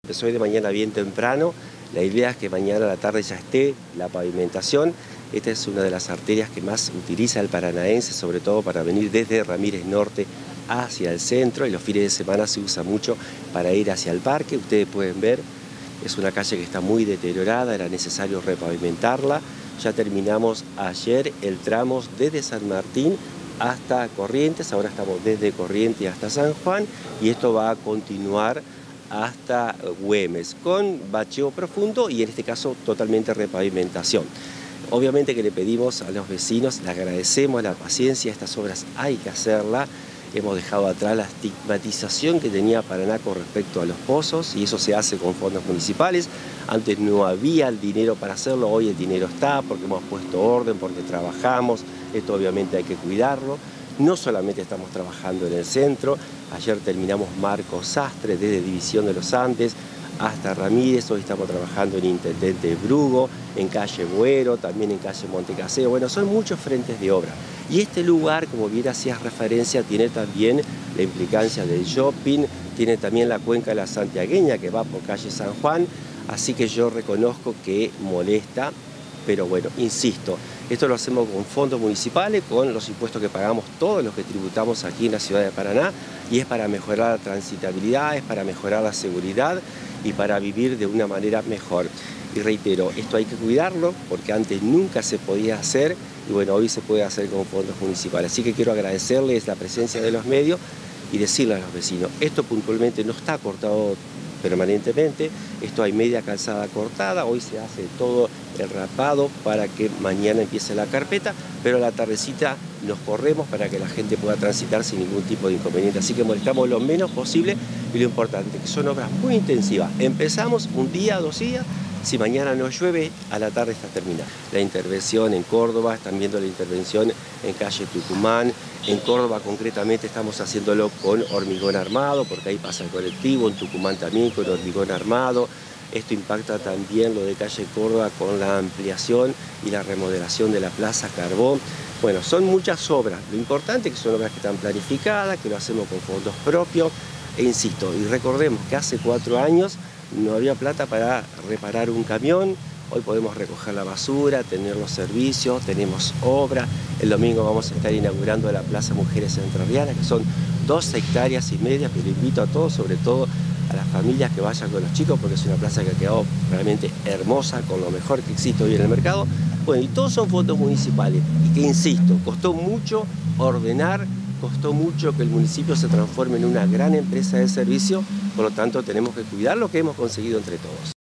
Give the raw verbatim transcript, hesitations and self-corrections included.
Soy de mañana bien temprano, la idea es que mañana a la tarde ya esté la pavimentación. Esta es una de las arterias que más utiliza el paranaense, sobre todo para venir desde Ramírez Norte hacia el centro, y los fines de semana se usa mucho para ir hacia el parque. Ustedes pueden ver, es una calle que está muy deteriorada, era necesario repavimentarla. Ya terminamos ayer el tramo desde San Martín hasta Corrientes, ahora estamos desde Corrientes hasta San Juan, y esto va a continuar hasta Güemes, con bacheo profundo y en este caso totalmente repavimentación. Obviamente que le pedimos a los vecinos, le agradecemos la paciencia, estas obras hay que hacerlas. Hemos dejado atrás la estigmatización que tenía Paraná con respecto a los pozos, y eso se hace con fondos municipales. Antes no había el dinero para hacerlo, hoy el dinero está porque hemos puesto orden, porque trabajamos, esto obviamente hay que cuidarlo. No solamente estamos trabajando en el centro, ayer terminamos Marco Sastre desde División de los Andes hasta Ramírez, hoy estamos trabajando en Intendente Brugo, en calle Buero, también en calle Montecaseo. Bueno, son muchos frentes de obra. Y este lugar, como bien hacías referencia, tiene también la implicancia del shopping, tiene también la cuenca de la Santiagueña que va por calle San Juan, así que yo reconozco que molesta. Pero bueno, insisto, esto lo hacemos con fondos municipales, con los impuestos que pagamos todos los que tributamos aquí en la ciudad de Paraná, y es para mejorar la transitabilidad, es para mejorar la seguridad y para vivir de una manera mejor. Y reitero, esto hay que cuidarlo porque antes nunca se podía hacer, y bueno, hoy se puede hacer con fondos municipales. Así que quiero agradecerles la presencia de los medios y decirle a los vecinos, esto puntualmente no está cortado permanentemente, esto hay media calzada cortada, hoy se hace todo el rapado para que mañana empiece la carpeta, pero a la tardecita nos corremos para que la gente pueda transitar sin ningún tipo de inconveniente, así que molestamos lo menos posible, y lo importante que son obras muy intensivas. Empezamos un día, dos días, si mañana no llueve, a la tarde está terminada. La intervención en Córdoba, están viendo la intervención en calle Tucumán. En Córdoba concretamente estamos haciéndolo con hormigón armado, porque ahí pasa el colectivo, en Tucumán también con hormigón armado. Esto impacta también lo de calle Córdoba con la ampliación y la remodelación de la Plaza Carbón. Bueno, son muchas obras. Lo importante es que son obras que están planificadas, que lo hacemos con fondos propios. E insisto, y recordemos que hace cuatro años no había plata para reparar un camión, hoy podemos recoger la basura, tener los servicios, tenemos obra. El domingo vamos a estar inaugurando la Plaza Mujeres Entrerrianas, que son dos hectáreas y media, pero invito a todos, sobre todo a las familias, que vayan con los chicos, porque es una plaza que ha quedado realmente hermosa, con lo mejor que existe hoy en el mercado. Bueno, y todos son fondos municipales, y que insisto, costó mucho ordenar, costó mucho que el municipio se transforme en una gran empresa de servicio, por lo tanto tenemos que cuidar lo que hemos conseguido entre todos.